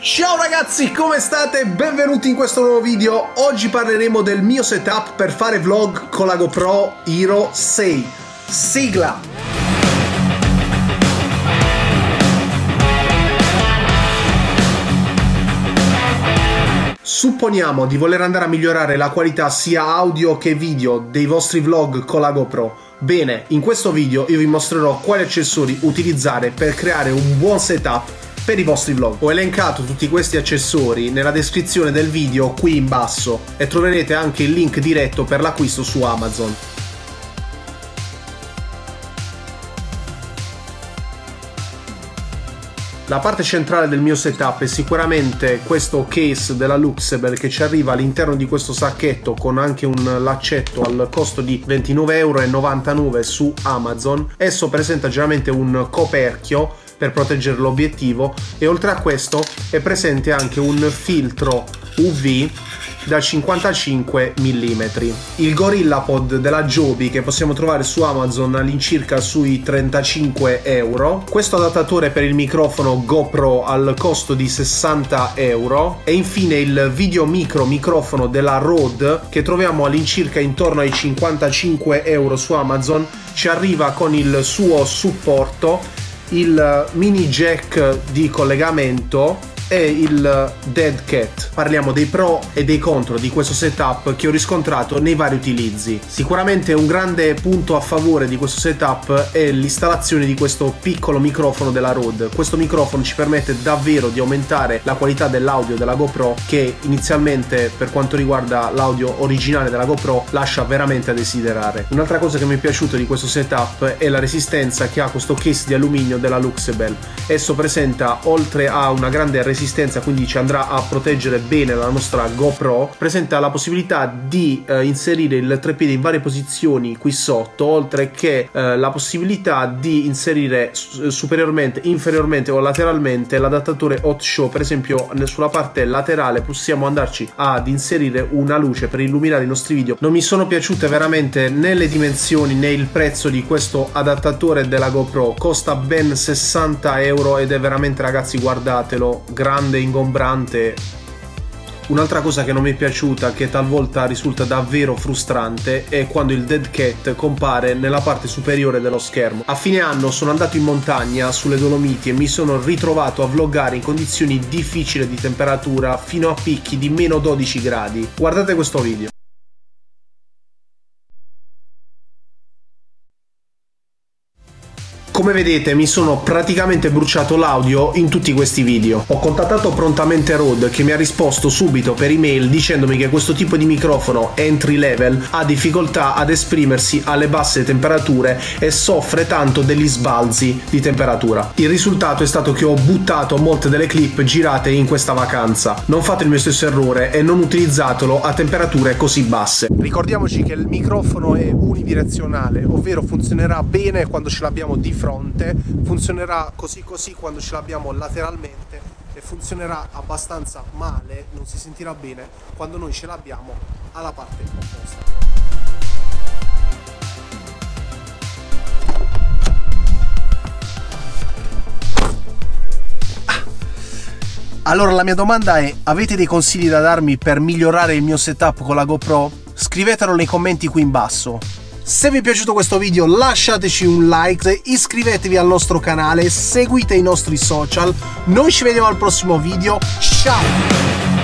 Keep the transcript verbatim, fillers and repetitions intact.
Ciao ragazzi, come state? Benvenuti in questo nuovo video. Oggi parleremo del mio setup per fare vlog con la GoPro Hero sei. Sigla! Supponiamo di voler andare a migliorare la qualità sia audio che video dei vostri vlog con la GoPro. Bene, in questo video io vi mostrerò quali accessori utilizzare per creare un buon setup per i vostri vlog. Ho elencato tutti questi accessori nella descrizione del video qui in basso e troverete anche il link diretto per l'acquisto su Amazon. La parte centrale del mio setup è sicuramente questo case della Luxable che ci arriva all'interno di questo sacchetto con anche un laccetto al costo di ventinove e novantanove euro su Amazon. Esso presenta generalmente un coperchio per proteggere l'obiettivo e oltre a questo è presente anche un filtro U V da cinquantacinque millimetri. Il GorillaPod della Joby che possiamo trovare su Amazon all'incirca sui trentacinque euro. Questo adattatore per il microfono GoPro al costo di sessanta euro. E infine il video micro microfono della Rode che troviamo all'incirca intorno ai cinquantacinque euro su Amazon. Ci arriva con il suo supporto, il mini jack di collegamento e il dead cat. Parliamo dei pro e dei contro di questo setup che ho riscontrato nei vari utilizzi. Sicuramente un grande punto a favore di questo setup è l'installazione di questo piccolo microfono della Rode. Questo microfono ci permette davvero di aumentare la qualità dell'audio della GoPro, che inizialmente per quanto riguarda l'audio originale della GoPro lascia veramente a desiderare. Un'altra cosa che mi è piaciuta di questo setup è la resistenza che ha questo case di alluminio della Luxable. Esso presenta, oltre a una grande resistenza resistenza, quindi ci andrà a proteggere bene la nostra GoPro, presenta la possibilità di eh, inserire il treppiede in varie posizioni qui sotto, oltre che eh, la possibilità di inserire superiormente, inferiormente o lateralmente l'adattatore hot show. Per esempio sulla parte laterale possiamo andarci ad inserire una luce per illuminare i nostri video. Non mi sono piaciute veramente né le dimensioni né il prezzo di questo adattatore della GoPro, costa ben sessanta euro ed è veramente, ragazzi, guardatelo, grande, ingombrante. Un'altra cosa che non mi è piaciuta, che talvolta risulta davvero frustrante, è quando il dead cat compare nella parte superiore dello schermo. A fine anno sono andato in montagna sulle Dolomiti e mi sono ritrovato a vloggare in condizioni difficili di temperatura fino a picchi di meno dodici gradi. Guardate questo video. Come vedete mi sono praticamente bruciato l'audio in tutti questi video. Ho contattato prontamente Rode che mi ha risposto subito per email dicendomi che questo tipo di microfono entry level ha difficoltà ad esprimersi alle basse temperature e soffre tanto degli sbalzi di temperatura. Il risultato è stato che ho buttato molte delle clip girate in questa vacanza. Non fate il mio stesso errore e non utilizzatelo a temperature così basse. Ricordiamoci che il microfono è unidirezionale, ovvero funzionerà bene quando ce l'abbiamo di fronte, funzionerà così così quando ce l'abbiamo lateralmente e funzionerà abbastanza male, non si sentirà bene quando noi ce l'abbiamo alla parte opposta. Allora la mia domanda è: avete dei consigli da darmi per migliorare il mio setup con la GoPro? Scrivetelo nei commenti qui in basso. Se vi è piaciuto questo video lasciateci un like, iscrivetevi al nostro canale, seguite i nostri social. Noi ci vediamo al prossimo video, ciao!